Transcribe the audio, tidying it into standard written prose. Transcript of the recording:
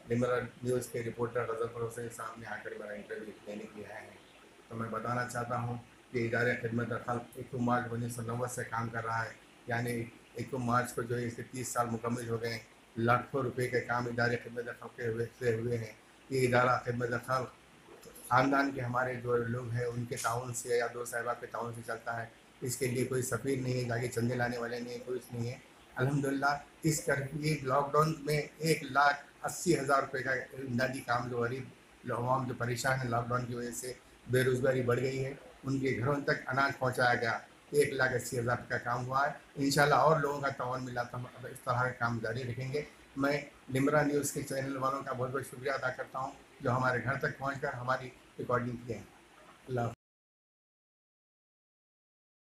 Limra news के reporter Ghazanfar Hussain साहब ने आकर मेरा इंटरव्यू लेने के लिए आए हैं। तो मैं बताना चाहता हूँ कि इदारे खिदमत खल्क 1 मार्च 1990 से काम कर रहा है, यानी 1 मार्च को जो है इसके 30 साल मुकम्मल हो गए हैं। लाखों रुपए के काम इदारे खिदमत खल्क के हुए हैं। ये इदारा खिदमत खल्क ख़ानदान के हमारे जो लोग हैं उनके ताउन से या दोस्त साहिबा के ताउन से चलता है। इसके लिए कोई सफ़ीर नहीं है, जाके चंदे लाने वाले नहीं है, कोई नहीं है। अल्हम्दुलिल्लाह इस कर ये लॉकडाउन में 1,80,000 रुपये का इमदादी काम जो गरीब अवाम जो परेशान है लॉकडाउन की वजह से, बेरोज़गारी बढ़ गई है, उनके घरों तक अनाज पहुँचाया गया। 1,80,000 का काम हुआ है। इंशाल्लाह और लोगों का ताउन मिला तो हम अब इस तरह का काम जारी रखेंगे। मैं लिमरा न्यूज़ के चैनल वालों का बहुत बहुत शुक्रिया अदा करता हूँ जो हमारे घर तक पहुँच कर हमारी रिकॉर्डिंग किए हैं। अल्लाह।